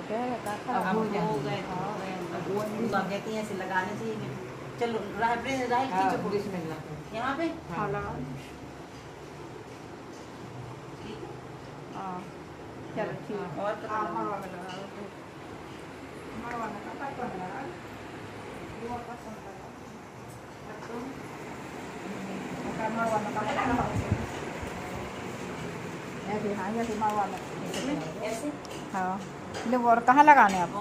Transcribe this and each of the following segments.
अब हो गए वो कहती हैं ऐसे लगाने से। चलो यहाँ पे चलो ठीक और ऐसे हाँ ले और कहाँ लगाने आप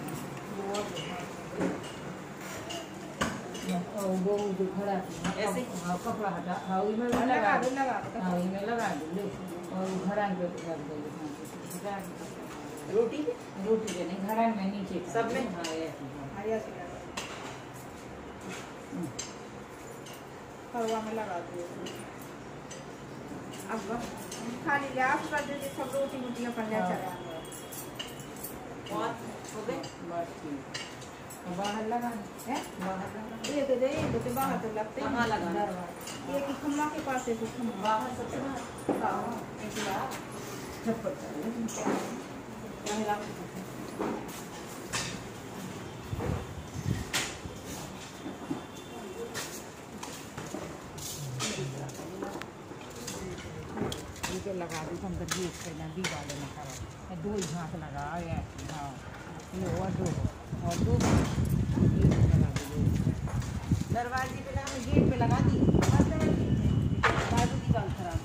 वो जो खड़ा ऐसे कपड़ा हटा हाँ इसमें लगा दो हाँ इसमें लगा दो और घरान पे रख दो रोटी के नहीं घरान में नीचे सब में हाँ हवा में लगा दो। अब खाली ले आप कर दीजिए सब रोटी रोटी अपन ले चला और हो गए बस ठीक बाहर लगा है बाहर लगा ये तो दे तो बाहर तो लगते कहाँ लगाना एक ही खम्मा के पास है कुछ खम्मा बाहर सबसे बाहर हाँ ऐसे बाहर छप्पर ये लगा दी हम कर गेट पे ना दीवार में खड़ा दो ही हाथ लगा है हाँ ये और दो दरवाजे पे लगा गेट पे लगा दी बाजू की गाल खराब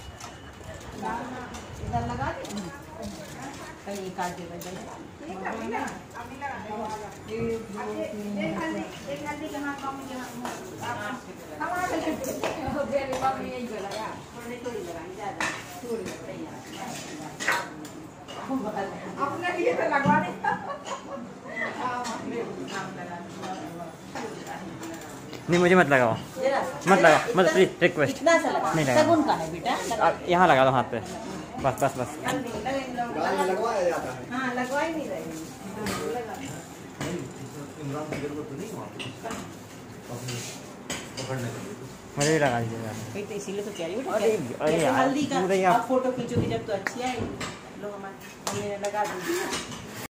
इधर लगा दी कहीं काट दे ठीक है अभी लगा दे एक हल्दी के हाथ मम्मी के हाथ हम आ गए मेरे मम्मी यही बोला यार थोड़ी लगानी ज्यादा अपने लिए तो लगवा दे नहीं मुझे मत लगाओ मत प्लीज रिक्वेस्ट कितना सा लगा नहीं लगा सगुन का है बेटा यहाँ लगा दो हाथ पे बस लगवाया जाता है। हाँ लगवा ही नहीं रहे मुझे भी लगा दीजिएगा तो इसीलिए तो कह रही हूँ अरे यार हल्दी पूरे का आप आप फोटो खींचोगे जब तो अच्छी आएगी लो हमारे लगा दीजिए